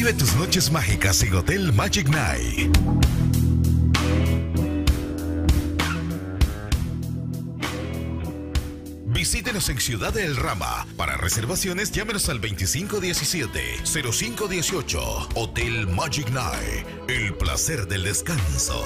Vive tus noches mágicas en Hotel Magic Night. Visítenos en Ciudad del Rama. Para reservaciones, llámenos al 2517-0518. Hotel Magic Night. El placer del descanso.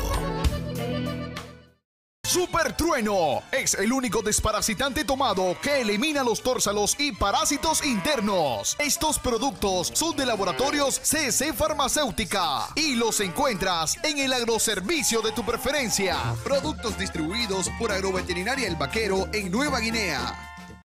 Super Trueno es el único desparasitante tomado que elimina los tórsalos y parásitos internos. Estos productos son de laboratorios CC Farmacéutica y los encuentras en el agroservicio de tu preferencia. Productos distribuidos por Agroveterinaria El Vaquero en Nueva Guinea.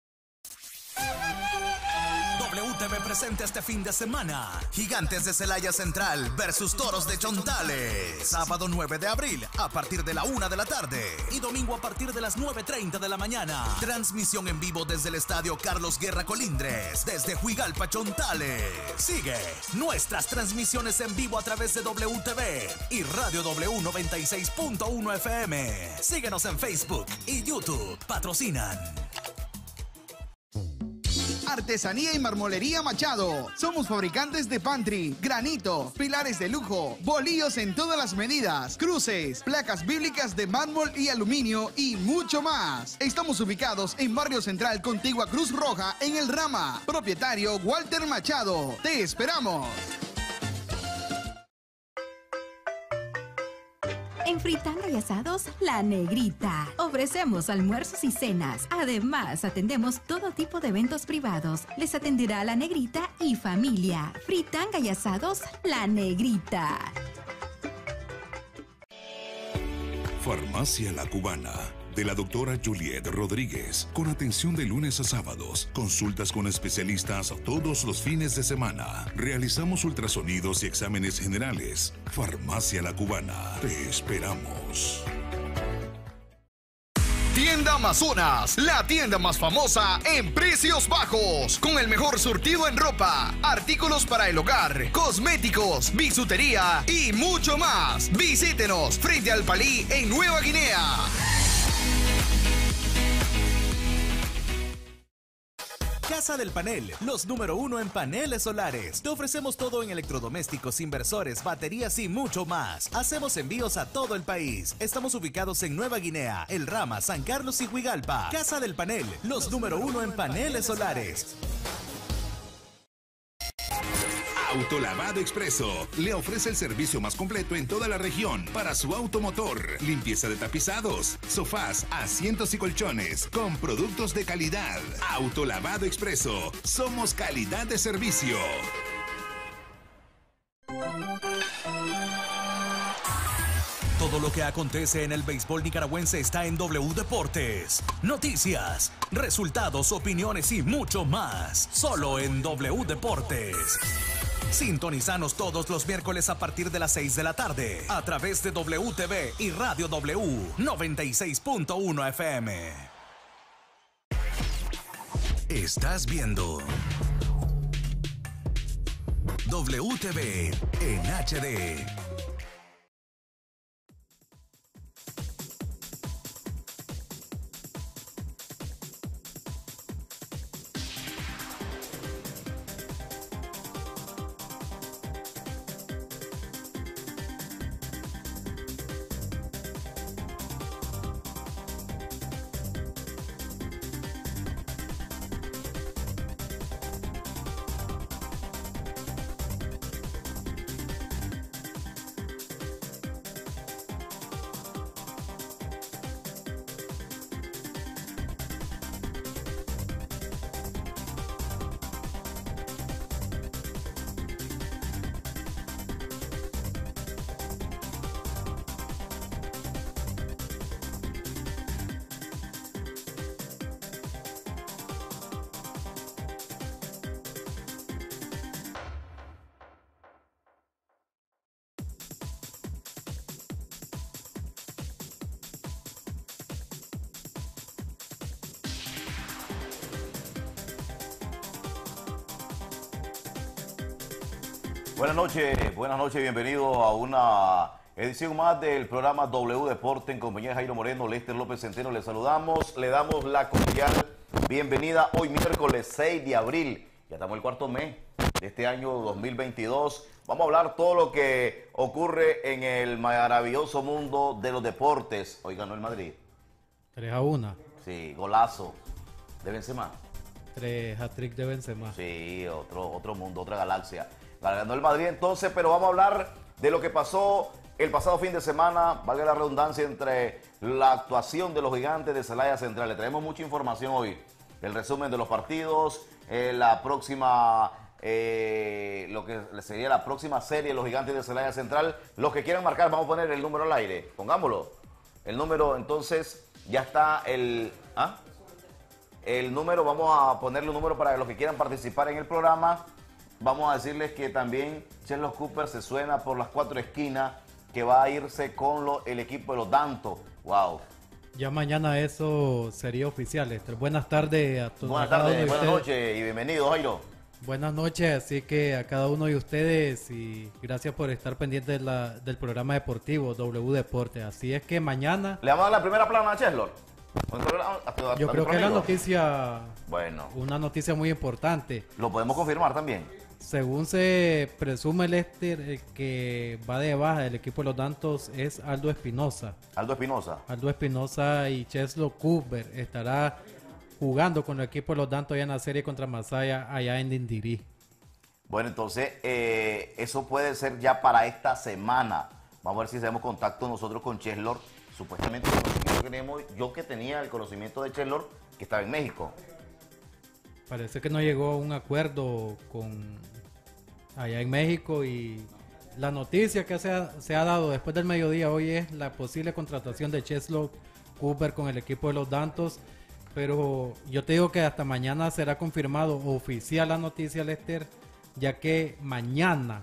WTV presenta este fin de semana Gigantes de Celaya Central versus Toros de Chontales. Sábado 9 de abril a partir de la 1 de la tarde y domingo a partir de las 9:30 de la mañana. Transmisión en vivo desde el Estadio Carlos Guerra Colindres, desde Huigalpa, Chontales. Sigue nuestras transmisiones en vivo a través de WTV y Radio W 96.1 FM. Síguenos en Facebook y YouTube. Patrocinan Artesanía y Marmolería Machado. Somos fabricantes de pantry, granito, pilares de lujo, bolillos en todas las medidas, cruces, placas bíblicas de mármol y aluminio y mucho más. Estamos ubicados en Barrio Central, contigua Cruz Roja, en El Rama. Propietario Walter Machado. Te esperamos. En Fritanga y Asados, La Negrita. Ofrecemos almuerzos y cenas. Además, atendemos todo tipo de eventos privados. Les atenderá La Negrita y familia. Fritanga y Asados, La Negrita. Farmacia La Cubana, de la doctora Juliet Rodríguez, con atención de lunes a sábados, consultas con especialistas todos los fines de semana. Realizamos ultrasonidos y exámenes generales. Farmacia La Cubana, te esperamos. Tienda Amazonas, la tienda más famosa en precios bajos, con el mejor surtido en ropa, artículos para el hogar, cosméticos, bisutería y mucho más. Visítenos frente al Palí en Nueva Guinea. Casa del Panel, los número 1 en paneles solares. Te ofrecemos todo en electrodomésticos, inversores, baterías y mucho más. Hacemos envíos a todo el país. Estamos ubicados en Nueva Guinea, El Rama, San Carlos y Huigalpa. Casa del Panel, los número 1 en paneles solares. Autolavado Expreso le ofrece el servicio más completo en toda la región para su automotor. Limpieza de tapizados, sofás, asientos y colchones con productos de calidad. Autolavado Expreso. Somos calidad de servicio. Todo lo que acontece en el béisbol nicaragüense está en W Deportes. Noticias, resultados, opiniones y mucho más. Solo en W Deportes. Sintonizanos todos los miércoles a partir de las 6 de la tarde a través de WTV y Radio W 96.1 FM. Estás viendo WTV en HD. Buenas noches, bienvenido a una edición más del programa W Deporte en compañía de Jairo Moreno, Lester López Centeno. Les saludamos, le damos la cordial bienvenida hoy miércoles 6 de abril Ya estamos en el cuarto mes de este año 2022. Vamos a hablar todo lo que ocurre en el maravilloso mundo de los deportes. Hoy ganó el Madrid. 3-1. Sí, golazo de Benzema. 3 hat-trick de Benzema. Sí, otro mundo, otra galaxia. Ganó el Madrid entonces, pero vamos a hablar de lo que pasó el pasado fin de semana, valga la redundancia, entre la actuación de los Gigantes de Celaya Central. Le traemos mucha información hoy. El resumen de los partidos, la próxima, lo que sería la próxima serie de los Gigantes de Celaya Central. Los que quieran marcar, vamos a poner el número al aire. Pongámoslo. El número, entonces, ya está el número, vamos a ponerle un número para los que quieran participar en el programa. Vamos a decirles que también Cheslock Cooper se suena por las 4 esquinas, que va a irse con el equipo de los Dantos. ¡Wow! Ya mañana eso sería oficial, Lester. Buenas tardes a todos. Buenas tardes, buenas noches y bienvenidos, Jairo. Buenas noches, así que a cada uno de ustedes y gracias por estar pendientes del programa deportivo W Deporte. Así es que mañana... ¿Le vamos a dar la primera plana a Cheslock? Yo creo que es la noticia, bueno, una noticia muy importante. Lo podemos confirmar también. Según se presume, Lester, el que va de baja del equipo de los Dantos es Aldo Espinosa. Aldo Espinosa. Aldo Espinosa y Cheslock Cooper estará jugando con el equipo de los Dantos allá en la serie contra Masaya allá en Dindirí. Bueno, entonces eso puede ser ya para esta semana. Vamos a ver si hacemos contacto nosotros con Cheslock. Supuestamente yo que tenía el conocimiento de Cheslock, que estaba en México. Parece que no llegó a un acuerdo con allá en México y la noticia que se ha dado después del mediodía hoy es la posible contratación de Cheslock Cooper con el equipo de los Dantos, pero yo te digo que hasta mañana será confirmado oficial la noticia, Lester, ya que mañana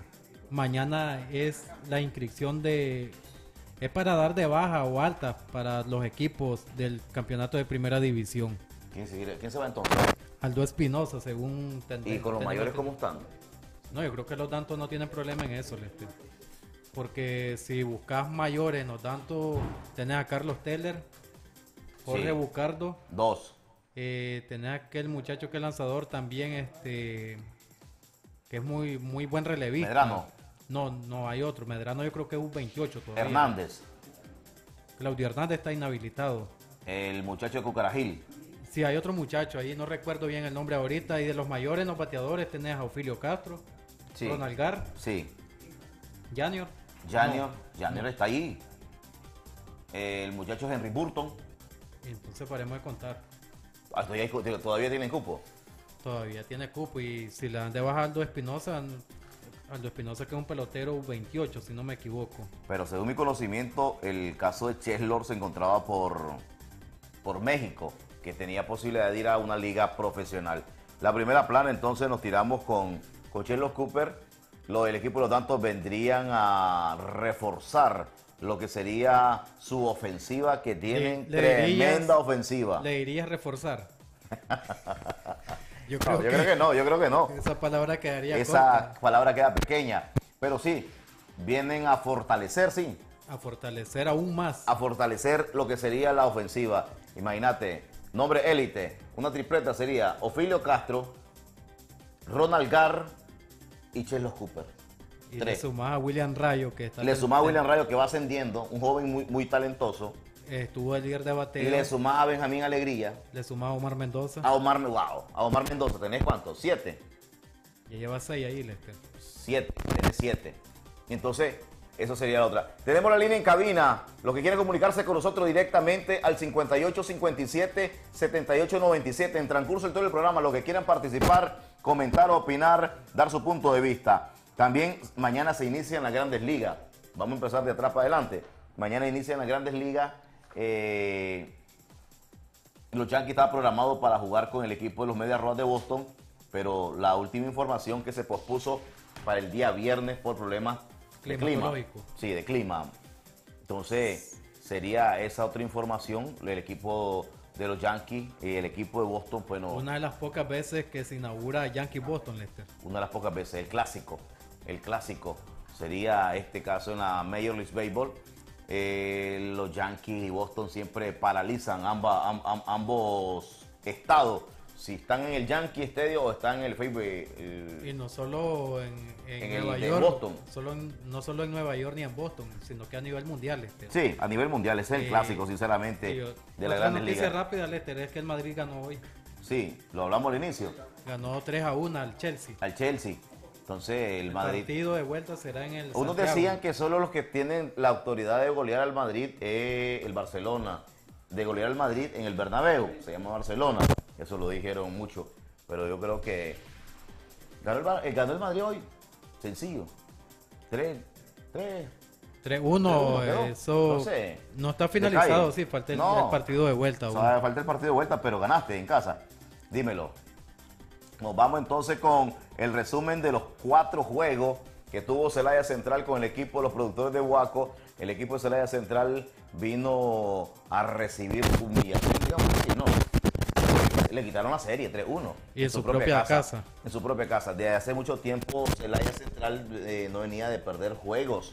es la inscripción es para dar de baja o alta para los equipos del campeonato de primera división. ¿Quién se va entonces? Aldo Espinosa, según... ¿Y con los mayores cómo están? No, yo creo que los Dantos no tienen problema en eso, Lester. Porque si buscas mayores, los Dantos, tenés a Carlos Teller, Jorge Sí. Bucardo. 2. Tenés a aquel muchacho que es lanzador también, que es muy buen relevista. Medrano. No hay otro. Medrano yo creo que es un 28 todavía. Hernández. Claudio Hernández está inhabilitado. El muchacho de Cucarajil. Sí, hay otro muchacho ahí, no recuerdo bien el nombre ahorita. Y de los mayores, los bateadores, tenés a Ophilio Castro, Sí. Ronald Gar, Sí. Janior. Janior está ahí. El muchacho Henry Burton. Entonces paremos de contar. Todavía tienen cupo. Todavía tiene cupo y si le dan de baja a Aldo Espinosa que es un pelotero 28, si no me equivoco. Pero según mi conocimiento, el caso de Cheslock se encontraba por México, que tenía posibilidad de ir a una liga profesional. La primera plana, entonces, nos tiramos con Cheslock Cooper. Lo del equipo de los Dantos vendrían a reforzar lo que sería su ofensiva, que tienen tremenda ofensiva. ¿Le irías reforzar? Yo creo que no. Esa palabra quedaría Esa corta. palabra queda pequeña. Pero sí, vienen a fortalecer, sí. A fortalecer aún más. A fortalecer lo que sería la ofensiva. Imagínate, nombre élite, una tripleta sería Ophilio Castro, Ronald Gar y Cheslock Cooper. Y 3. le sumás a William Rayo, que está... Le sumás a William Rayo, que va ascendiendo, un joven muy talentoso. Estuvo el líder de bateo. Y le sumás a Benjamín Alegría. Le sumás a Omar Mendoza. A Omar Mendoza, ¿tenés cuántos? 7. Ya lleva 6 ahí, Lester. 7, tenés 7. Y entonces, eso sería la otra. Tenemos la línea en cabina. Los que quieren comunicarse con nosotros directamente al 5857-7897. En transcurso de todo el programa, los que quieran participar, comentar, opinar, dar su punto de vista. También mañana se inician las Grandes Ligas. Vamos a empezar de atrás para adelante. Mañana inician las Grandes Ligas. Los Yankees estaban programados para jugar con el equipo de los Medias Rojas de Boston, pero la última información que se pospuso para el día viernes por problemas de clima. Sí, de clima. Entonces, sería esa otra información. El equipo de los Yankees y el equipo de Boston, pues no. Una de las pocas veces que se inaugura Yankee Boston, Lester. Una de las pocas veces. El clásico sería este caso en la Major League Baseball. Los Yankees y Boston siempre paralizan ambos estados, si están en el Yankee Stadium o están en el Facebook. Y no solo en En Nueva el de York, Boston. no solo en Nueva York ni en Boston, sino que a nivel mundial. Sí, a nivel mundial, ese es el clásico, sinceramente, Y de la otra Grandes noticia Ligas. rápida, Lester, es que el Madrid ganó hoy. Sí, lo hablamos al inicio, Ganó 3-1 al Chelsea. al Chelsea. Entonces, el Madrid. partido de vuelta será en el Unos Santiago. decían que solo los que tienen la autoridad de golear al Madrid es el Barcelona. De golear al Madrid en el Bernabéu, se llama Barcelona. Eso lo dijeron mucho. Pero yo creo que ganó el Madrid hoy. Sencillo. 3-1 quedó. Eso No sé. no está finalizado, Detalle. sí, falta el No. partido de vuelta. O sea, falta el partido de vuelta, pero ganaste en casa. Dímelo. Nos vamos entonces con el resumen de los 4 juegos que tuvo Celaya Central con el equipo de los productores de Huaco. El equipo de Celaya Central vino a recibir humillación, digamos así, ¿no? Le quitaron la serie 3-1. Y en su propia casa. En su propia casa. Desde hace mucho tiempo Celaya Central no venía de perder juegos.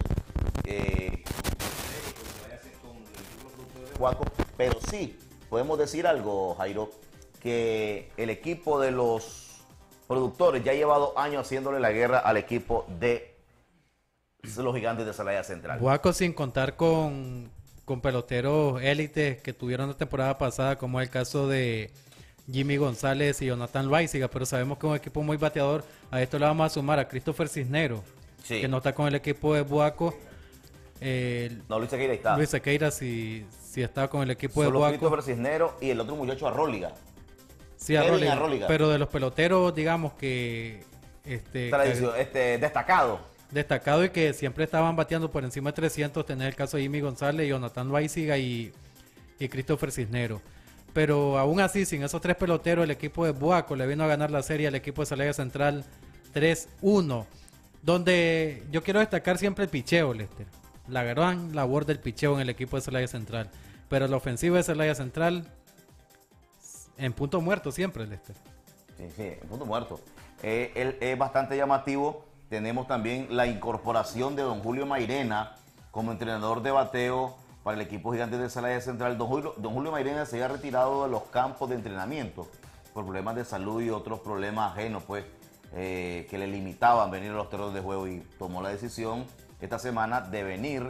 Huaco, pero sí, podemos decir algo, Jairo, que el equipo de los productores ya ha llevado años haciéndole la guerra al equipo de los Gigantes de Celaya Central. Huaco sin contar con peloteros élites que tuvieron la temporada pasada, como es el caso de Jimmy González y Jonathan Loaiziga, pero sabemos que es un equipo muy bateador. A esto le vamos a sumar a Christopher Cisnero, Sí. que no está con el equipo de Huaco. No, Luis Sequeira está. Luis Sequeira sí está con el equipo de Solo Huaco. Christopher Cisnero y el otro muchacho Arróliga. Sí, Edwin Arróliga. Arróliga. Pero de los peloteros, digamos que Destacado. destacado y que siempre estaban bateando por encima de 300, tener el caso de Jimmy González, Jonathan Loaiziga y Christopher Cisnero. Pero aún así, sin esos 3 peloteros, el equipo de Huaco le vino a ganar la serie al equipo de Celaya Central 3-1. Donde yo quiero destacar siempre el picheo, Lester. La gran labor del picheo en el equipo de Celaya Central. Pero la ofensiva de Celaya Central en punto muerto siempre, Lester. Sí, en punto muerto. Él es bastante llamativo. Tenemos también la incorporación de don Julio Mairena como entrenador de bateo para el equipo Gigantes de Celaya Central. Don Julio Mairena se había retirado de los campos de entrenamiento por problemas de salud y otros problemas ajenos, pues, que le limitaban venir a los terrenos de juego, y tomó la decisión esta semana de venir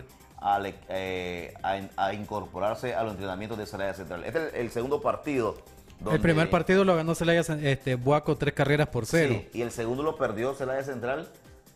a incorporarse a los entrenamientos de Celaya Central. Este es el segundo partido. El primer partido lo ganó Celaya Huaco 3-0. Sí, y el segundo lo perdió Celaya Central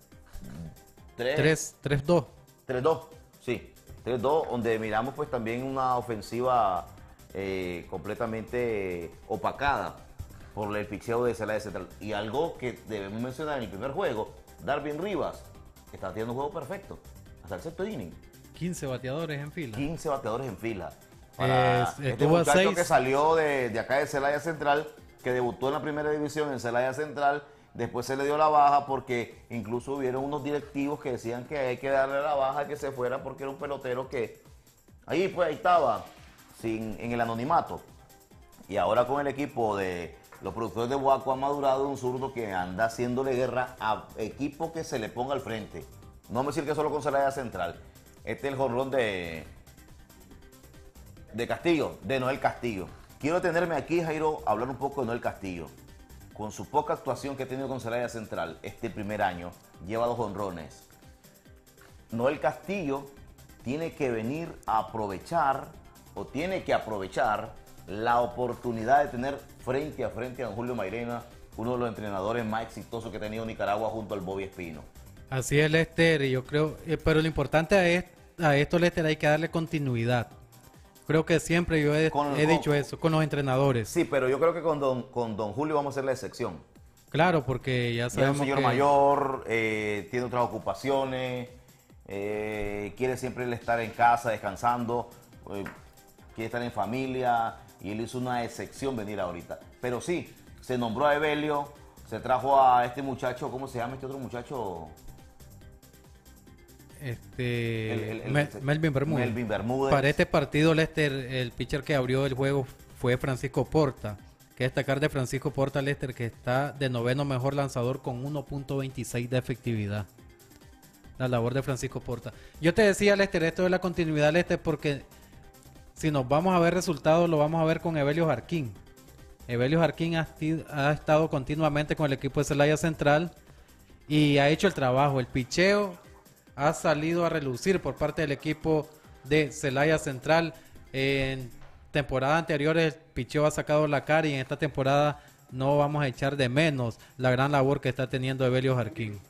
3-2. 3-2, sí. 3-2, donde miramos pues también una ofensiva completamente opacada por el picheo de Celaya Central. Y algo que debemos mencionar en el primer juego, Darwin Rivas está teniendo un juego perfecto, hasta el 6º inning. 15 bateadores en fila. 15 bateadores en fila. Para este estuvo a muchacho 6. que salió de acá de Celaya Central, que debutó en la primera división en Celaya Central, después se le dio la baja porque incluso hubieron unos directivos que decían que hay que darle la baja, que se fuera, porque era un pelotero que ahí estaba en el anonimato. Y ahora con el equipo de los productores de Huaco ha madurado un zurdo que anda haciéndole guerra a equipo que se le ponga al frente. No me decir que solo con Celaya Central. Este es el jonrón de Castillo, de Noel Castillo. Quiero tenerme aquí, Jairo, a hablar un poco de Noel Castillo. Con su poca actuación que ha tenido con Celaya Central este primer año, lleva 2 jonrones. Noel Castillo tiene que venir a aprovechar, o tiene que aprovechar la oportunidad de tener frente a frente a don Julio Mairena, uno de los entrenadores más exitosos que ha tenido Nicaragua junto al Bobby Espino. Así es, Lester, y yo creo, pero lo importante a esto, Lester, hay que darle continuidad. Creo que siempre yo he dicho eso con los entrenadores. Sí, pero yo creo que con don Julio vamos a hacer la excepción. Claro, porque ya sabemos es un señor mayor, tiene otras ocupaciones, quiere siempre estar en casa descansando, quiere estar en familia, y él hizo una excepción venir ahorita. Pero sí, se nombró a Evelio, se trajo a este muchacho, ¿cómo se llama este otro muchacho? Melvin Bermúdez. Melvin Bermúdez. Para este partido, Lester, el pitcher que abrió el juego fue Francisco Porta. Que destacar de Francisco Porta, Lester, que está de 9º mejor lanzador con 1.26 de efectividad. La labor de Francisco Porta. Yo te decía, Lester, esto de la continuidad, Lester, porque si nos vamos a ver resultados, lo vamos a ver con Evelio Jarquín. Evelio Jarquín ha estado continuamente con el equipo de Celaya Central y ha hecho el trabajo. El picheo ha salido a relucir por parte del equipo de Celaya Central. En temporadas anteriores el picheo ha sacado la cara y en esta temporada no vamos a echar de menos la gran labor que está teniendo Evelio Jarquín.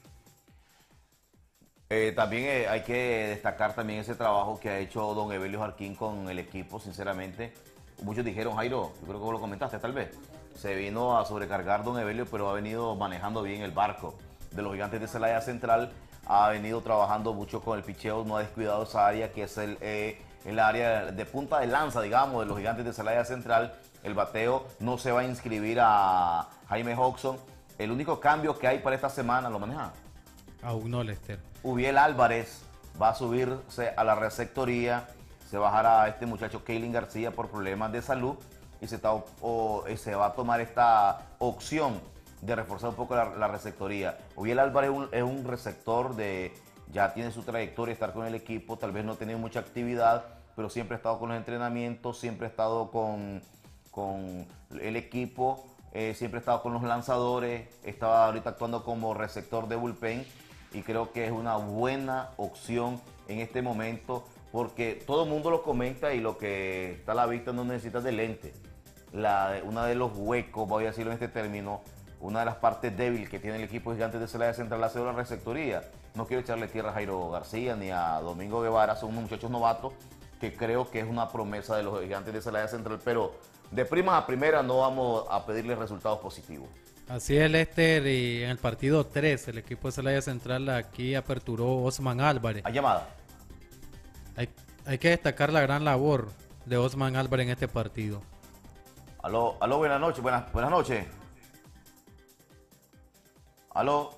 También hay que destacar también ese trabajo que ha hecho don Evelio Jarquín con el equipo, sinceramente. Muchos dijeron, Jairo, yo creo que vos lo comentaste tal vez, se vino a sobrecargar don Evelio, pero ha venido manejando bien el barco de los Gigantes de Celaya Central, ha venido trabajando mucho con el picheo, no ha descuidado esa área que es el área de punta de lanza, digamos, de los Gigantes de Celaya Central. El bateo no se va a inscribir a Jaime Hodgson. El único cambio que hay para esta semana, ¿lo maneja? Aún no, Lester. Ubiel Álvarez va a subirse a la receptoría, se bajará a este muchacho Keylin García por problemas de salud y se va a tomar esta opción de reforzar un poco la receptoría. Ubiel Álvarez es un receptor ya tiene su trayectoria, estar con el equipo, tal vez no ha tenido mucha actividad, pero siempre ha estado con los entrenamientos, siempre ha estado con el equipo, siempre ha estado con los lanzadores, estaba ahorita actuando como receptor de bullpen y creo que es una buena opción en este momento porque todo el mundo lo comenta y lo que está a la vista no necesita de lente. Uno de los huecos, voy a decirlo en este término, una de las partes débiles que tiene el equipo Gigantes de Celaya Central ha sido la receptoría. No quiero echarle tierra a Jairo García ni a Domingo Guevara, son unos muchachos novatos que creo que es una promesa de los Gigantes de Celaya Central, pero de primas a primeras no vamos a pedirles resultados positivos. Así es, Lester, y en el partido 3 el equipo de Celaya Central aquí aperturó Osman Álvarez. ¿Hay llamada? Hay que destacar la gran labor de Osman Álvarez en este partido. Aló, buenas noches, buenas noches. Aló.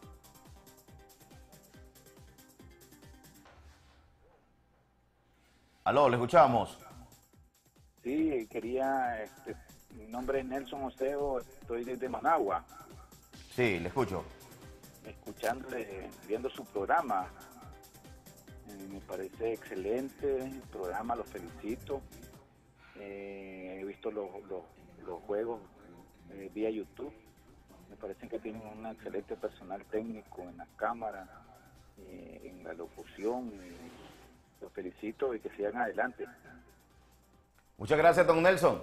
Aló, le escuchamos. Sí, mi nombre es Nelson Oseo, estoy desde Managua. Sí, le escucho. Escuchándole, viendo su programa. Me parece excelente el programa, lo felicito. He visto los juegos vía YouTube. Me parece que tienen un excelente personal técnico en la cámara, en la locución. Los felicito y que sigan adelante. Muchas gracias, don Nelson.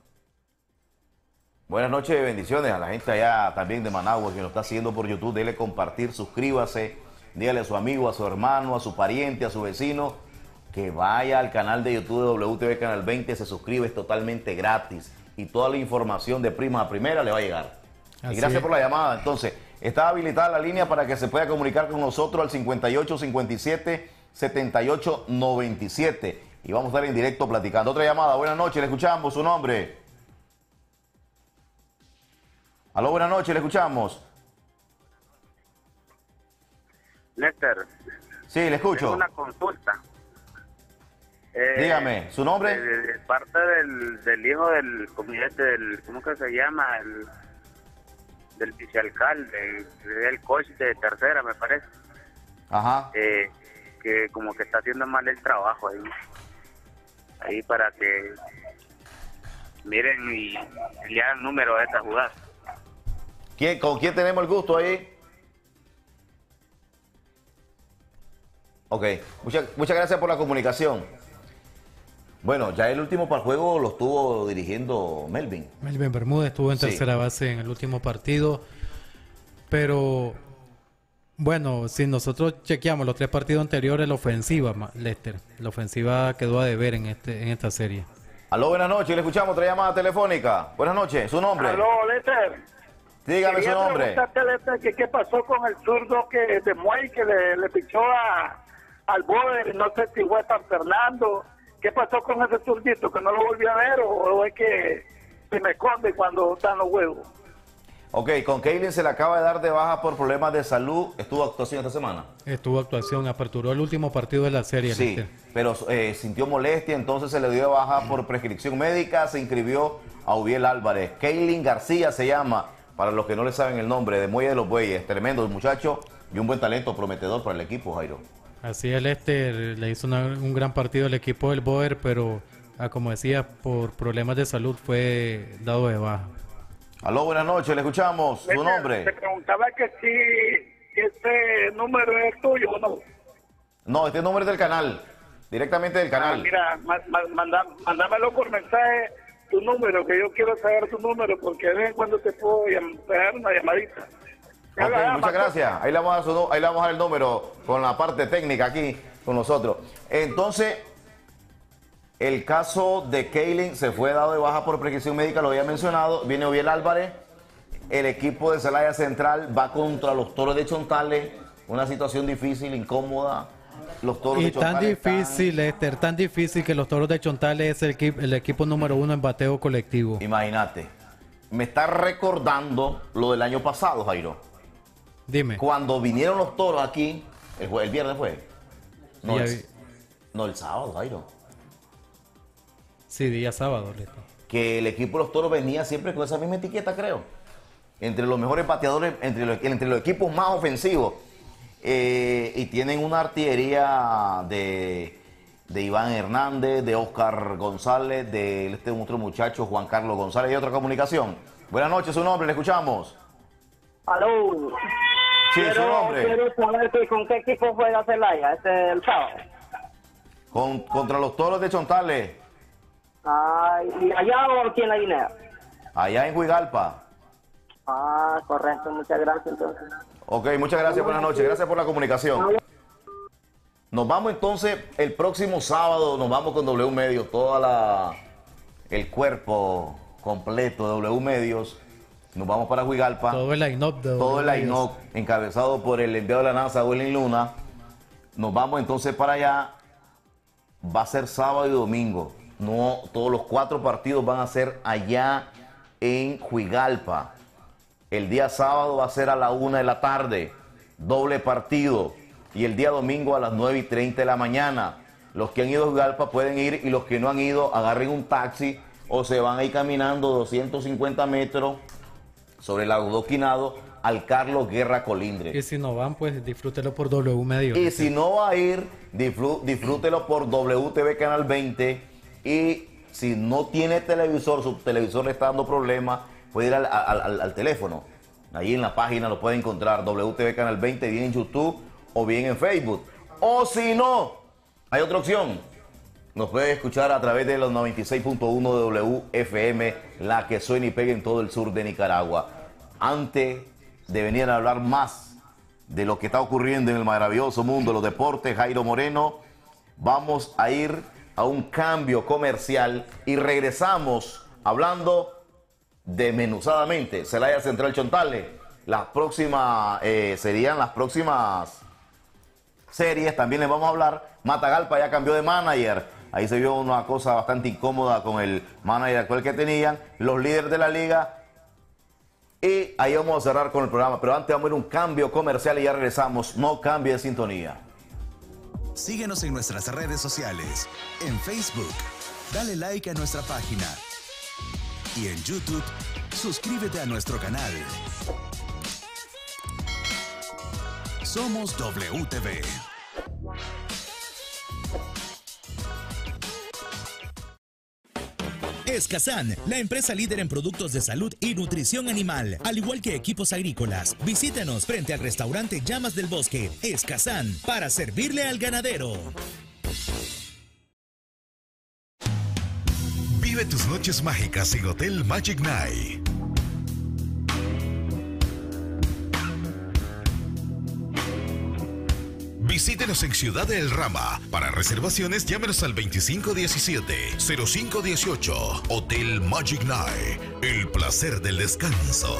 Buenas noches y bendiciones a la gente allá también de Managua que nos está siguiendo por YouTube. Dele compartir, suscríbase, dígale a su amigo, a su hermano, a su pariente, a su vecino que vaya al canal de YouTube de WTV Canal 20, se suscribe, es totalmente gratis y toda la información de prima a primera le va a llegar. Y gracias por la llamada. Entonces, está habilitada la línea para que se pueda comunicar con nosotros al 5857-7897 y vamos a estar en directo platicando. Otra llamada, buenas noches, le escuchamos, su nombre. Aló, buenas noches, le escuchamos. Lester. Sí, le escucho. Tengo una consulta. Dígame, ¿su nombre? De parte del hijo del comité, ¿cómo que se llama? Del vicealcalde, del coach de tercera, me parece. Ajá. Que como que está haciendo mal el trabajo ahí para que miren y le hagan número a esta jugada. ¿Con quién tenemos el gusto ahí? Ok, muchas gracias por la comunicación. Bueno, ya el último juego lo estuvo dirigiendo Melvin. Melvin Bermúdez estuvo en tercera base en el último partido. Pero, bueno, si nosotros chequeamos los 3 partidos anteriores, la ofensiva, Lester, la ofensiva quedó a deber en esta serie. Aló, buenas noches, le escuchamos otra llamada telefónica. Buenas noches, ¿su nombre? Aló, Lester. Dígame su nombre. Lester, ¿qué pasó con el zurdo de Muey que le pichó al Boder? No sé si fue San Fernando. ¿Qué pasó con ese zurdito? ¿Que no lo volví a ver o es que se me esconde cuando están los huevos? Ok, con Keylin se le acaba de dar de baja por problemas de salud. ¿Estuvo actuación esta semana? Estuvo actuación, aperturó el último partido de la serie. Sí, pero sintió molestia, entonces se le dio de baja por prescripción médica, se inscribió a Ubiel Álvarez. Keylin García se llama, para los que no le saben el nombre, de Muelle de los Bueyes. Tremendo muchacho y un buen talento prometedor para el equipo, Jairo. Así es, Lester, le hizo un gran partido al equipo del Boer, pero como decía, por problemas de salud fue dado de baja. Aló, buenas noches, le escuchamos. ¿Su nombre? Te preguntaba que si este número es tuyo o no. No, este número es del canal, directamente del canal. Mira, mándamelo por mensaje tu número, que yo quiero saber tu número, porque de vez en cuando te puedo pegar una llamadita. Ok, muchas gracias. Ahí le vamos a dar el número con la parte técnica aquí con nosotros. Entonces, el caso de Kaylin se fue dado de baja por prescripción médica, lo había mencionado. Viene Oviel Álvarez. El equipo de Celaya Central va contra los Toros de Chontales. Una situación difícil, incómoda. Los Toros de Chontales tan difícil que los Toros de Chontales es el equipo número 1 en bateo colectivo. Imagínate. Me está recordando lo del año pasado, Jairo. Dime. Cuando vinieron los Toros aquí, el viernes fue. No, el sábado, Jairo. Sí, día sábado, Leto. Que el equipo de los Toros venía siempre con esa misma etiqueta, creo. Entre los mejores bateadores, entre los equipos más ofensivos. Y tienen una artillería de Iván Hernández, de Oscar González, de este otro muchacho, Juan Carlos González, y otra comunicación. Buenas noches, su nombre, le escuchamos. Aló. Sí, su nombre. Quiero saber con qué equipo juega Celaya el sábado. Contra los Toros de Chontales. ¿Y allá o aquí en la Guinea? Allá en Huigalpa. Correcto, muchas gracias entonces. Ok, muchas gracias, buenas noches, gracias por la comunicación. Nos vamos entonces, el próximo sábado, nos vamos con W Medios, el cuerpo completo de W Medios. Nos vamos para Huigalpa. Todo el line-up de Todo el line-up, encabezado por el enviado de la NASA, Willy Luna. Nos vamos entonces para allá. Va a ser sábado y domingo. No, todos los 4 partidos van a ser allá en Huigalpa. El día sábado va a ser a la 1 de la tarde, doble partido. Y el día domingo a las 9:30 de la mañana. Los que han ido a Huigalpa pueden ir, y los que no han ido, agarren un taxi o se van a ir caminando 250 metros sobre el adoquinado al Carlos Guerra Colindres. Y si no van, pues disfrútelo por W Medios. Y si no va a ir, disfrútelo por WTV Canal 20. Y si no tiene televisor, su televisor le está dando problemas, puede ir al teléfono. Ahí en la página lo puede encontrar, WTV Canal 20, bien en YouTube o bien en Facebook. O si no, hay otra opción. Nos puede escuchar a través de los 96.1 de WFM, la que suena y pega en todo el sur de Nicaragua. Antes de venir a hablar más de lo que está ocurriendo en el maravilloso mundo de los deportes, Jairo Moreno, vamos a ir a un cambio comercial y regresamos hablando desmenuzadamente. Celaya Central Chontales, serían las próximas series. También les vamos a hablar. Matagalpa ya cambió de manager. Ahí se vio una cosa bastante incómoda con el manager actual que tenían, los líderes de la liga. Y ahí vamos a cerrar con el programa. Pero antes vamos a ver un cambio comercial y ya regresamos. No cambie de sintonía. Síguenos en nuestras redes sociales. En Facebook, dale like a nuestra página. Y en YouTube, suscríbete a nuestro canal. Somos WTV. Escazán, la empresa líder en productos de salud y nutrición animal, al igual que equipos agrícolas. Visítenos frente al restaurante Llamas del Bosque. Escazán, para servirle al ganadero. Vive tus noches mágicas en Hotel Magic Night. Visítenos en Ciudad del Rama. Para reservaciones, llámenos al 2517-0518. Hotel Magic Night. El placer del descanso.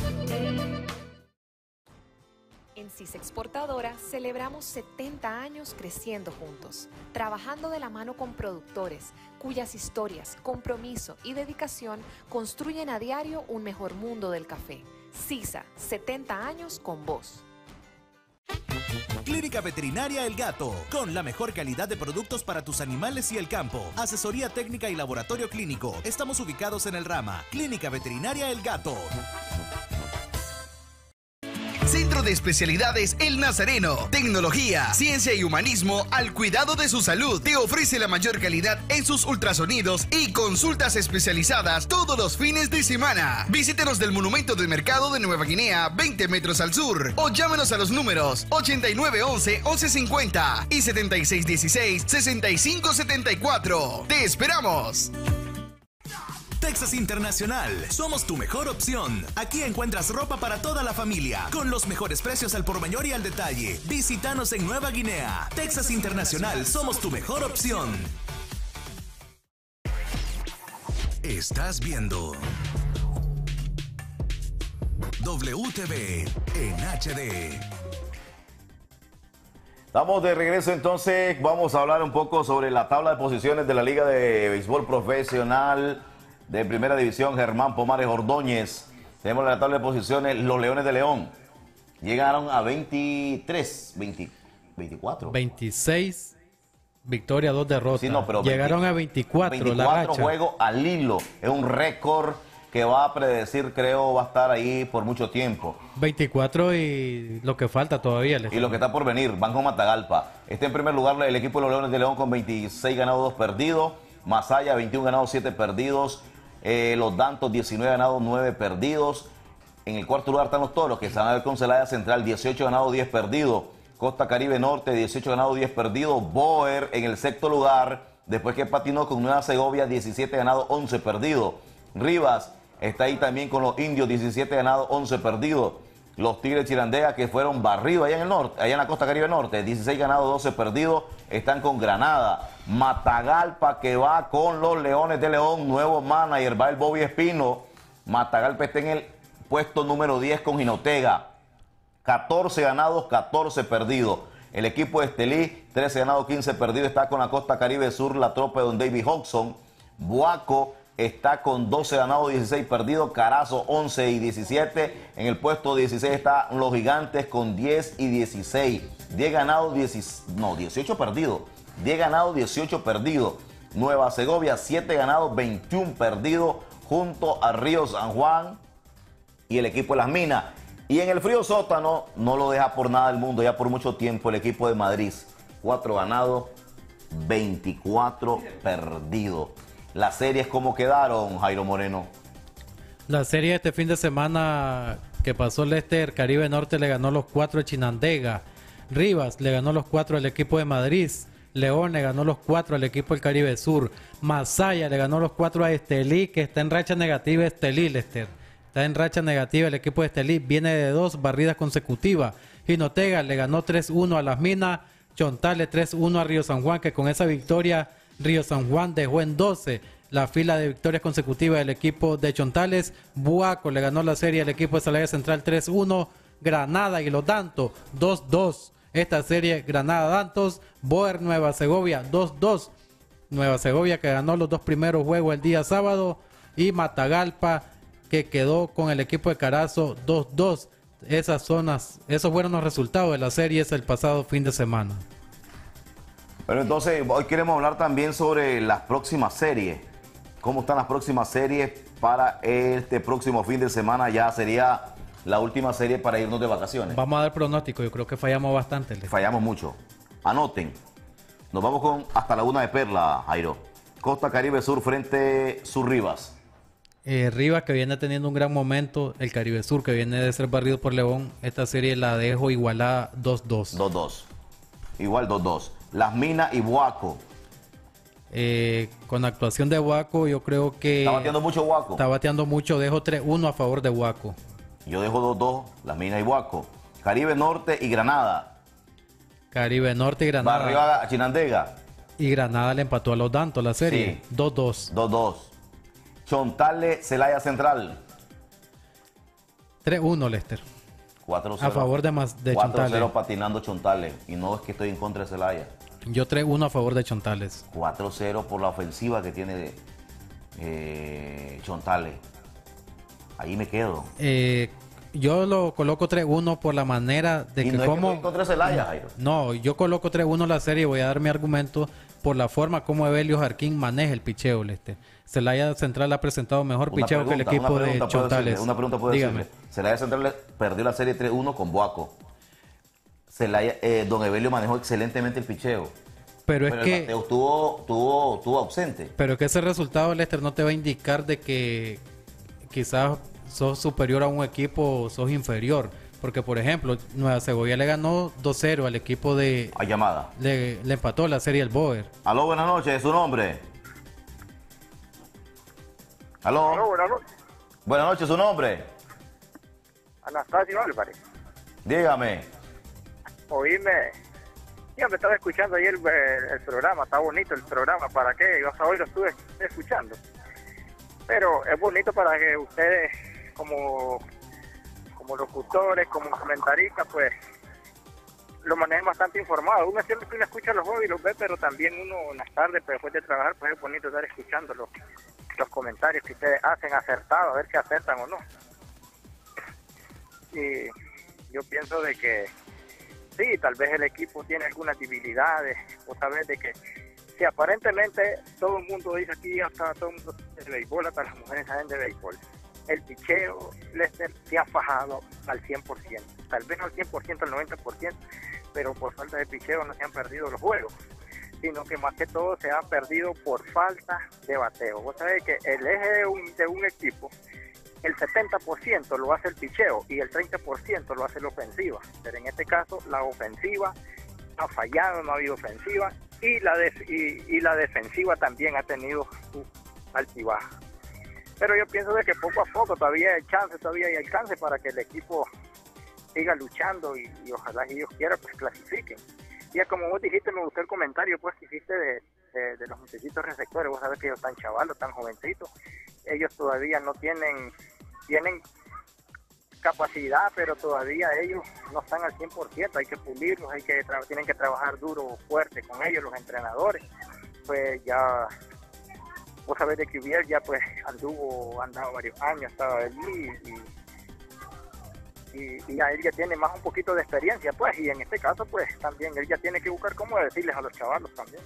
En CIS Exportadora celebramos 70 años creciendo juntos, trabajando de la mano con productores, cuyas historias, compromiso y dedicación construyen a diario un mejor mundo del café. CISA, 70 años con vos. Clínica Veterinaria El Gato, con la mejor calidad de productos para tus animales y el campo. Asesoría técnica y laboratorio clínico. Estamos ubicados en El Rama. Clínica Veterinaria El Gato. Centro de Especialidades El Nazareno. Tecnología, ciencia y humanismo al cuidado de su salud. Te ofrece la mayor calidad en sus ultrasonidos y consultas especializadas todos los fines de semana. Visítenos del Monumento del Mercado de Nueva Guinea, 20 metros al sur. O llámenos a los números 8911-1150 y 7616-6574. ¡Te esperamos! Texas Internacional, somos tu mejor opción. Aquí encuentras ropa para toda la familia, con los mejores precios al por mayor y al detalle. Visítanos en Nueva Guinea. Texas Internacional, somos tu mejor opción. Estás viendo WTV en HD. Estamos de regreso entonces, vamos a hablar un poco sobre la tabla de posiciones de la Liga de Béisbol Profesional de Primera División, Germán Pomares Ordóñez. Tenemos la tabla de posiciones, los Leones de León llegaron a 24. 26, victoria, 2 derrotas. Sí, no, pero llegaron a 24 la racha. juegos al hilo, es un récord que va a predecir, creo, va a estar ahí por mucho tiempo. 24 y lo que falta todavía. Y lo que está por venir, van con Matagalpa. Está en primer lugar el equipo de los Leones de León con 26 ganados, 2 perdidos. Masaya, 21 ganados, 7 perdidos. Los Dantos, 19 ganados, 9 perdidos. En el cuarto lugar están los Toros, que se van a ver con Celaya Central, 18 ganados, 10 perdidos. Costa Caribe Norte, 18 ganados, 10 perdidos. Boer en el sexto lugar, después que patinó con Nueva Segovia, 17 ganados, 11 perdidos. Rivas está ahí también con los Indios, 17 ganados, 11 perdidos. Los Tigres Chirandega, que fueron barridos allá en el norte, allá en la Costa Caribe Norte, 16 ganados, 12 perdidos, están con Granada. Matagalpa, que va con los Leones de León, nuevo manager, va el Bobby Espino. Matagalpa está en el puesto número 10 con Jinotega, 14 ganados, 14 perdidos. El equipo de Estelí, 13 ganados, 15 perdidos, está con la Costa Caribe Sur, la tropa de don David Hodgson. Buaco está con 12 ganados, 16 perdidos. Carazo, 11 y 17. En el puesto 16 están los Gigantes con 10 y 16. 10 ganados, 18 perdidos. 10 ganados, 18 perdidos. Nueva Segovia, 7 ganados, 21 perdidos, junto a Río San Juan y el equipo de Las Minas. Y en el frío sótano, no lo deja por nada del mundo, ya por mucho tiempo, el equipo de Madrid. 4 ganados, 24 perdidos. Las series, ¿cómo quedaron, Jairo Moreno? La serie este fin de semana que pasó, Lester, Caribe Norte le ganó los 4 a Chinandega. Rivas le ganó los 4 al equipo de Madrid. León le ganó los 4 al equipo del Caribe Sur. Masaya le ganó los 4 a Estelí, que está en racha negativa. Estelí, Lester, está en racha negativa el equipo de Estelí. Viene de 2 barridas consecutivas. Jinotega le ganó 3-1 a Las Minas. Chontales 3-1 a Río San Juan, que con esa victoria Río San Juan dejó en 12 la fila de victorias consecutivas del equipo de Chontales. Buaco le ganó la serie al equipo de Celaya Central 3-1. Granada y los Dantos 2-2. Esta serie Granada-Dantos. Boer Nueva Segovia 2-2. Nueva Segovia, que ganó los 2 primeros juegos el día sábado. Y Matagalpa, que quedó con el equipo de Carazo 2-2. Esos fueron los resultados de las series el pasado fin de semana. Pero entonces, hoy queremos hablar también sobre las próximas series. ¿Cómo están las próximas series para este próximo fin de semana? Ya sería la última serie para irnos de vacaciones. Vamos a dar pronóstico, yo creo que fallamos bastante. Fallamos mucho. Anoten. Nos vamos con hasta Laguna de Perla, Jairo. Costa Caribe Sur frente Sur Rivas. Rivas, que viene teniendo un gran momento. El Caribe Sur, que viene de ser barrido por León. Esta serie la dejo igualada 2-2. 2-2. Igual 2-2. Las Minas y Buaco. Con actuación de Buaco, yo creo que... ¿Está bateando mucho Buaco? Está bateando mucho. Dejo 3-1 a favor de Buaco. Yo dejo 2-2, Las Minas y Buaco. Caribe Norte y Granada. Caribe Norte y Granada. Barrio a Chinandega. Y Granada le empató a los Dantos la serie. Sí. 2-2. 2-2. Chontales, Celaya Central. 3-1, Lester. 4-0. A favor de Chontales. 4-0 patinando Chontales. Y no es que estoy en contra de Celaya. Yo 3-1 a favor de Chontales. 4-0 por la ofensiva que tiene Chontales. Ahí me quedo. Yo lo coloco 3-1 por la manera de y que no como... es que contra Celaya, Jairo. No, yo coloco 3-1 la serie y voy a dar mi argumento por la forma como Evelio Jarquín maneja el picheo. Celaya Central ha presentado mejor picheo que el equipo de Chontales. Una pregunta puedo Dígame. decirle. Celaya Central perdió la serie 3-1 con Boaco. Don Evelio manejó excelentemente el picheo. Pero es que... el bateo estuvo ausente. Pero es que ese resultado, Lester, no te va a indicar de que quizás sos superior a un equipo o sos inferior. Porque, por ejemplo, Nueva Segovia le ganó 2-0 al equipo de... A llamada. Le empató la serie el Boer. Aló, buenas noches, ¿su nombre? Aló. Aló, buenas noches. Buenas noches, ¿su nombre? Anastasio Álvarez. Dígame. Oíme. Ya me estaba escuchando ayer el programa, está bonito el programa, ¿para qué? Yo hasta hoy lo estuve escuchando. Pero es bonito para que ustedes, como locutores, como comentaristas, pues lo manejen bastante informado. Uno siempre que uno escucha los juegos y los ve, pero también uno en las tardes, pues, después de trabajar, pues es bonito estar escuchando los comentarios que ustedes hacen acertados, a ver si acertan o no. Y yo pienso de que sí, tal vez el equipo tiene algunas debilidades, o tal vez de que si aparentemente todo el mundo dice aquí, hasta todo el mundo de béisbol, hasta las mujeres saben de béisbol. El picheo, Lester, se ha fajado al 100%, tal vez no al 100%, al 90%, pero por falta de picheo no se han perdido los juegos, sino que más que todo se han perdido por falta de bateo. Vos sabés que el eje de un equipo, el 70% lo hace el picheo y el 30% lo hace la ofensiva, pero en este caso la ofensiva ha fallado, no ha habido ofensiva, y la defensiva también ha tenido su altibaja. Pero yo pienso de que poco a poco todavía hay chance, todavía hay alcance para que el equipo siga luchando y ojalá que Dios quiera pues clasifiquen. Y como vos dijiste, me gustó el comentario pues que hiciste de los muchachitos receptores. Vos sabés que ellos están chavalos, tan jovencitos, ellos todavía no tienen capacidad, pero todavía ellos no están al 100%, hay que pulirlos, tienen que trabajar duro, fuerte con ellos, los entrenadores. Pues ya, vos sabés de que Ubiel ya pues andaba varios años, estaba allí y a él ya tiene más un poquito de experiencia pues, y en este caso pues también él ya tiene que buscar cómo decirles a los chavalos también.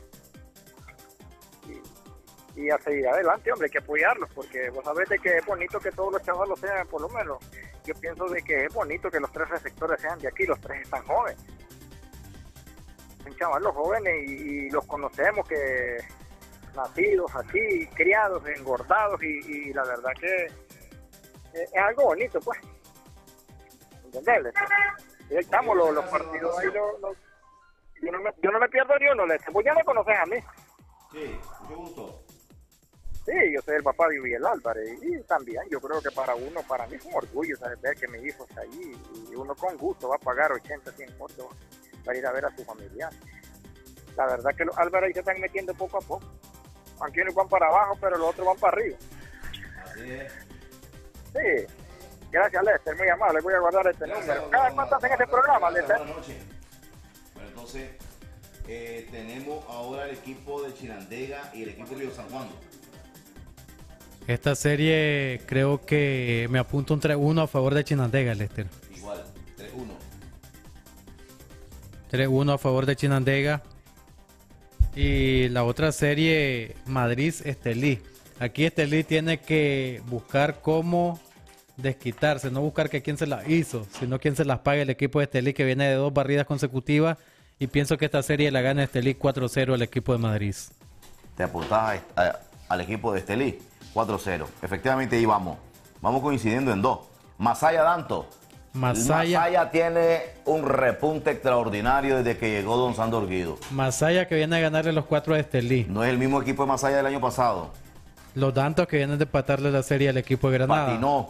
Y a seguir adelante, hombre, hay que apoyarlos, porque vos sabés de que es bonito que todos los chavalos sean, por lo menos, yo pienso de que es bonito que los 3 receptores sean de aquí, los 3 están jóvenes. Son chavalos jóvenes y los conocemos, que nacidos aquí, criados, engordados, y la verdad que es algo bonito, pues. ¿Entendés? Y ahí estamos los partidos, ahí yo no me pierdo ni uno, vos ya me conoces a mí. Sí, mucho gusto. Sí, yo soy el papá de Ubiel Álvarez y también yo creo que para mí es un orgullo saber que mi hijo está allí y uno con gusto va a pagar 80, 100 cortos para ir a ver a su familiar. La verdad que los Álvarez se están metiendo poco a poco. Aunque unos van para abajo, pero los otros van para arriba. Así es. Sí, gracias Lester, muy amable, voy a guardar este número. ¿Cada cuánto hacen este programa, Lester? Buenas noches. Bueno, entonces tenemos ahora el equipo de Chinandega y el equipo de Río San Juan. Esta serie creo que me apunta un 3-1 a favor de Chinandega, Lester. Igual, 3-1. 3-1 a favor de Chinandega. Y la otra serie, Madrid-Estelí. Aquí Estelí tiene que buscar cómo desquitarse, no buscar que quién se las hizo, sino quién se las pague el equipo de Estelí, que viene de 2 barridas consecutivas. Y pienso que esta serie la gana Estelí 4-0 al equipo de Madrid. Te apuntás al equipo de Estelí. 4-0. Efectivamente, ahí vamos. Vamos coincidiendo en 2. Masaya Danto. Masaya tiene un repunte extraordinario desde que llegó Don Sandor Guido. Masaya que viene a ganarle los 4 a Estelí. No es el mismo equipo de Masaya del año pasado. Los Dantos que vienen de empatarle la serie al equipo de Granada. Patinó.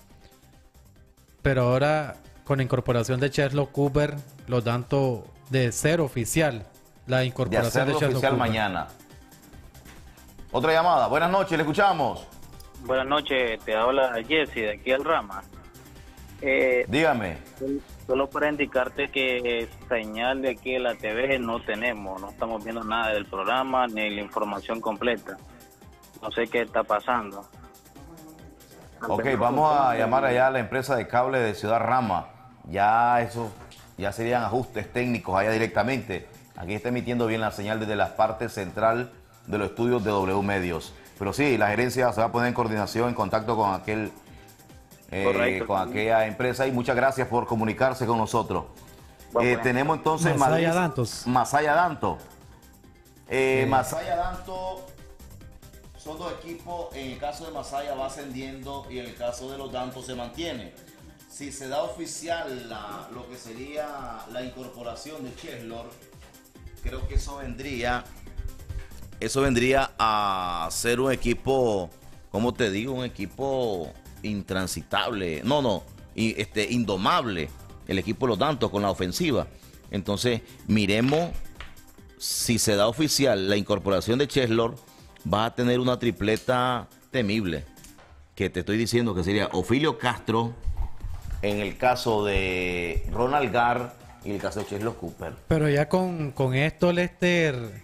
Pero ahora, con la incorporación de Sherlock Cooper, los Dantos de ser oficial. La incorporación de Sherlock oficial Cooper. mañana. Otra llamada. Buenas noches, le escuchamos. Buenas noches, te habla Jesse de aquí al Rama. Dígame. Solo para indicarte que señal de aquí en la TV no tenemos, no estamos viendo nada del programa ni la información completa. No sé qué está pasando. Ok, vamos a llamar allá a la empresa de cable de Ciudad Rama. Ya serían ajustes técnicos allá directamente. Aquí está emitiendo bien la señal desde la parte central de los estudios de W Medios. Pero sí, la gerencia se va a poner en coordinación, en contacto con con aquella empresa, y muchas gracias por comunicarse con nosotros. Tenemos entonces Masaya Dantos. Masaya Danto. Masaya Danto son dos equipos. En el caso de Masaya va ascendiendo y en el caso de los Dantos se mantiene. Si se da oficial lo que sería la incorporación de Cheslor, creo que eso vendría a ser un equipo, ¿cómo te digo? Un equipo intransitable. Indomable. El equipo de los Dantos con la ofensiva. Entonces, miremos si se da oficial la incorporación de Cheslor, va a tener una tripleta temible. Que te estoy diciendo que sería Ofilio Castro, en el caso de Ronald Gar y en el caso de Cheslor Cooper. Pero ya con esto, Lester,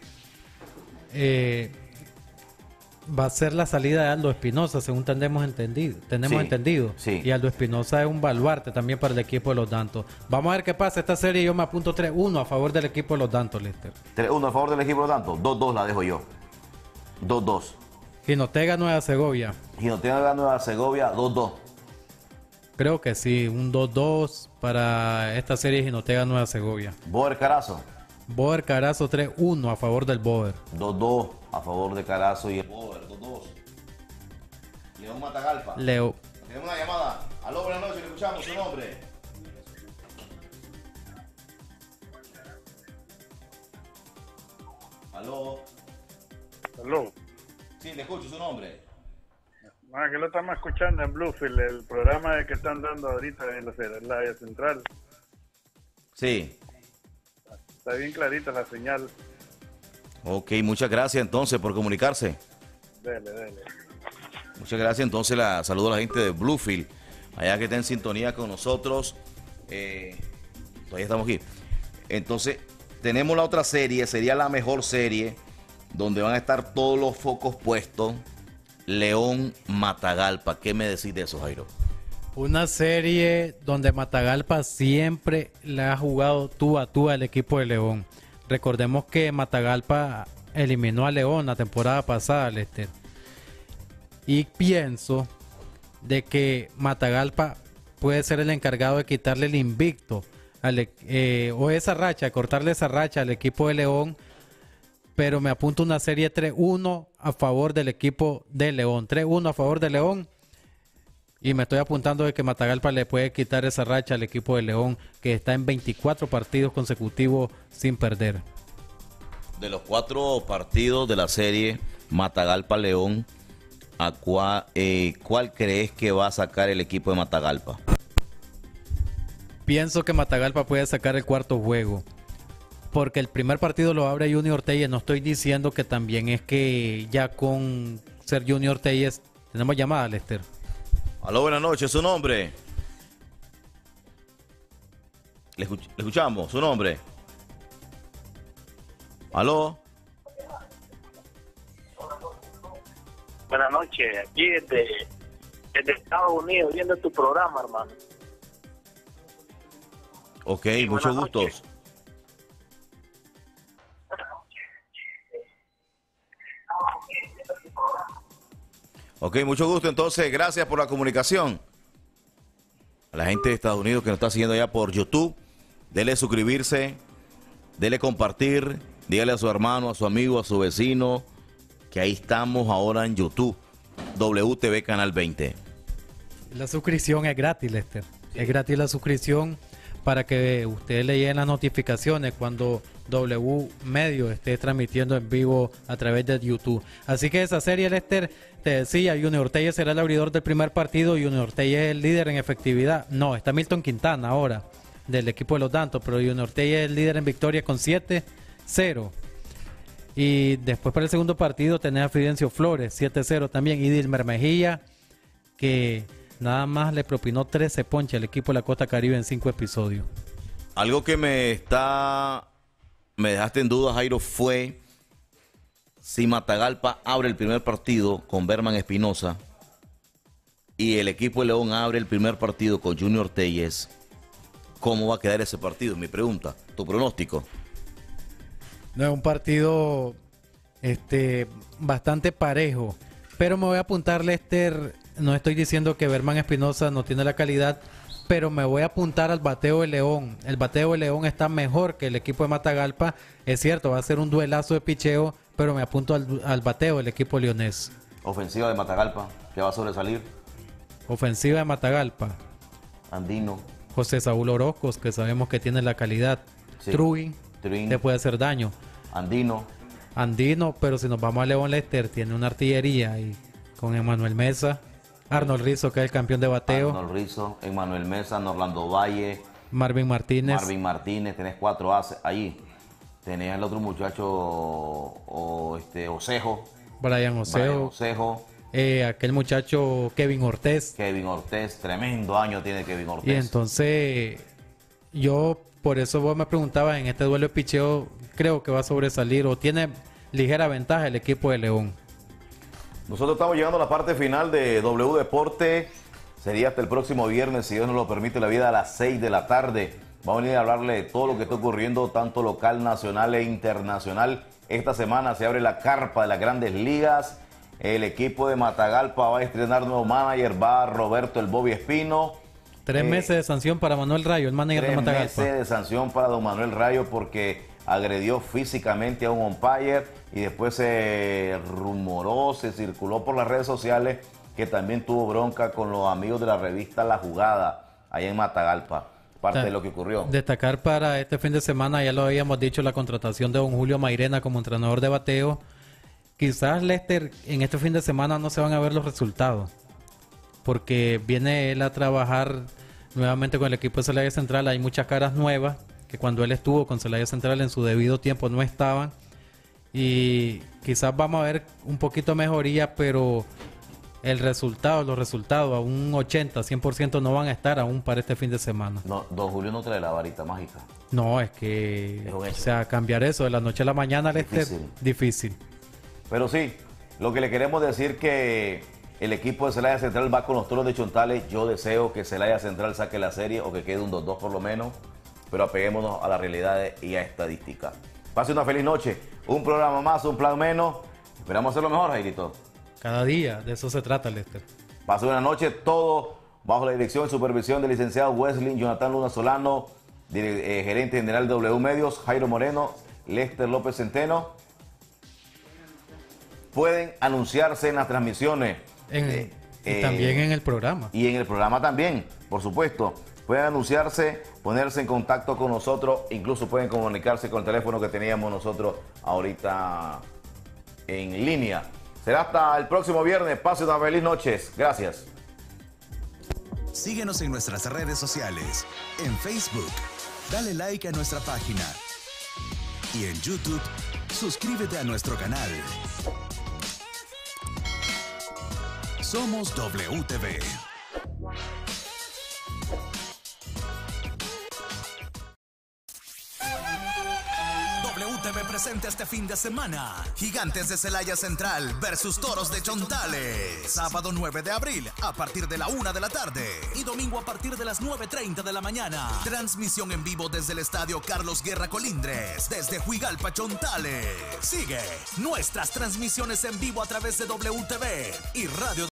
va a ser la salida de Aldo Espinosa, según tenemos entendido. Sí. Y Aldo Espinosa es un baluarte también para el equipo de los Dantos. Vamos a ver qué pasa. Esta serie yo me apunto 3-1 a favor del equipo de los Dantos, Lester. 3-1 a favor del equipo de los Dantos. 2-2 la dejo yo. 2-2. Jinotega, Nueva Segovia. Jinotega, Nueva Segovia, 2-2. Creo que sí, un 2-2 para esta serie Jinotega, Nueva Segovia. Boer Carazo. Boer Carazo 3-1 a favor del Boer. 2-2 a favor de Carazo y el Boer. 2-2. León Matagalpa. Tenemos una llamada. Aló, buenas noches, le escuchamos su nombre. Aló. Aló. Sí, le escucho su nombre. Que lo estamos escuchando en Bluefield, el programa que están dando ahorita en la área central. Sí. Está bien clarita la señal. Ok, muchas gracias entonces por comunicarse. Dele. Muchas gracias entonces, saludo a la gente de Bluefield, allá que está en sintonía con nosotros. Todavía estamos aquí. Entonces, tenemos la otra serie, sería la mejor serie, donde van a estar todos los focos puestos. León Matagalpa. ¿Qué me decís de eso, Jairo? Una serie donde Matagalpa siempre le ha jugado tú a tú al equipo de León. Recordemos que Matagalpa eliminó a León la temporada pasada, Lester. Y pienso de que Matagalpa puede ser el encargado de quitarle el invicto o esa racha, cortarle esa racha al equipo de León. Pero me apunto una serie 3-1 a favor del equipo de León. 3-1 a favor de León. Y me estoy apuntando de que Matagalpa le puede quitar esa racha al equipo de León, que está en 24 partidos consecutivos sin perder. De los 4 partidos de la serie Matagalpa-León, ¿cuál crees que va a sacar el equipo de Matagalpa? Pienso que Matagalpa puede sacar el cuarto juego. Porque el primer partido lo abre Junior Telles. No estoy diciendo que también es que ya con ser Junior Telles. Tenemos llamada, Lester. Aló, buenas noches, su nombre. Le escuchamos, su nombre. Aló. Buenas noches, aquí desde Estados Unidos, viendo tu programa, hermano. Ok, muchos gustos. Ok, mucho gusto. Entonces, gracias por la comunicación. A la gente de Estados Unidos que nos está siguiendo allá por YouTube, dele suscribirse, dele compartir, dígale a su hermano, a su amigo, a su vecino, que ahí estamos ahora en YouTube, WTV Canal 20. La suscripción es gratis, Lester. Sí. Es gratis la suscripción para que ustedes le lleguen las notificaciones cuando W Medio esté transmitiendo en vivo a través de YouTube. Así que esa serie, Lester, te decía, Junior Telles será el abridor del primer partido. Junior Telles es el líder en efectividad. No, está Milton Quintana ahora, del equipo de los Dantos, pero Junior Telles es el líder en victoria con 7-0. Y después para el segundo partido tenés a Fidencio Flores, 7-0 también. Y Dilmer Mejía, que nada más le propinó 13 ponches al equipo de la Costa Caribe en 5 episodios. Algo que me dejaste en duda, Jairo, fue si Matagalpa abre el primer partido con Berman Espinosa, y el equipo de León abre el primer partido con Junior Telles, ¿cómo va a quedar ese partido? Mi pregunta, tu pronóstico. No, es un partido bastante parejo, pero me voy a apuntar, Lester. No estoy diciendo que Berman Espinosa no tiene la calidad, pero me voy a apuntar al bateo de León. El bateo de León está mejor que el equipo de Matagalpa. Es cierto, va a ser un duelazo de picheo, pero me apunto al bateo del equipo leonés. Ofensiva de Matagalpa, ¿qué va a sobresalir? Ofensiva de Matagalpa. Andino. José Saúl Orozcos, que sabemos que tiene la calidad. Sí. Truin, te puede hacer daño. Andino, pero si nos vamos a León, Lester tiene una artillería y con Emmanuel Mesa, Arnold Rizzo, que es el campeón de bateo. Arnold Rizzo, Emmanuel Mesa, Norlando Valle, Marvin Martínez, tenés 4 ases ahí. Tenés el otro muchacho, Osejo. Brian Osejo. Aquel muchacho Kevin Ortiz, tremendo año tiene Kevin Ortiz. Y entonces, yo por eso vos me preguntabas, en este duelo de picheo, creo que va a sobresalir o tiene ligera ventaja el equipo de León. Nosotros estamos llegando a la parte final de W Deporte. Sería hasta el próximo viernes, si Dios nos lo permite, la vida a las 6 de la tarde. Vamos a venir a hablarle de todo lo que está ocurriendo, tanto local, nacional e internacional. Esta semana se abre la carpa de las Grandes Ligas. El equipo de Matagalpa va a estrenar nuevo manager, va Roberto el Bobby Espino. 3 meses de sanción para Manuel Rayo, el manager de Matagalpa. 3 meses de sanción para don Manuel Rayo porque agredió físicamente a un umpire y después se rumoró, se circuló por las redes sociales que también tuvo bronca con los amigos de la revista La Jugada, allá en Matagalpa. Parte de lo que ocurrió. Destacar para este fin de semana, ya lo habíamos dicho, la contratación de don Julio Mairena como entrenador de bateo. Quizás, Lester, en este fin de semana no se van a ver los resultados, porque viene él a trabajar nuevamente con el equipo de Celaya Central. Hay muchas caras nuevas que cuando él estuvo con Celaya Central en su debido tiempo no estaban, y quizás vamos a ver un poquito mejoría, pero los resultados a un 80-100% no van a estar aún para este fin de semana. No, don Julio no trae la varita mágica. No, es que cambiar eso de la noche a la mañana, Lester, difícil. Pero sí, lo que le queremos decir que el equipo de Celaya Central va con los Toros de Chontales. Yo deseo que Celaya Central saque la serie o que quede un 2-2 por lo menos, pero apeguémonos a las realidades y a estadísticas. Pase una feliz noche, un programa más, un plan menos. Esperamos hacerlo mejor, Jairito. Cada día, de eso se trata, Lester. Pase una noche, todo bajo la dirección y supervisión del licenciado Wesley Jonathan Luna Solano, gerente general de W Medios, Jairo Moreno, Lester López Centeno. Pueden anunciarse en las transmisiones. Y también en el programa. Y en el programa también, por supuesto. Pueden anunciarse, ponerse en contacto con nosotros, incluso pueden comunicarse con el teléfono que teníamos nosotros ahorita en línea. Será hasta el próximo viernes. Pase una feliz noche. Gracias. Síguenos en nuestras redes sociales. En Facebook, dale like a nuestra página. Y en YouTube, suscríbete a nuestro canal. Somos WTV. WTV presenta este fin de semana Gigantes de Celaya Central versus Toros de Chontales. Sábado 9 de abril a partir de la 1 de la tarde y domingo a partir de las 9:30 de la mañana. Transmisión en vivo desde el Estadio Carlos Guerra Colindres, desde Huigalpa, Chontales. Sigue nuestras transmisiones en vivo a través de WTV y Radio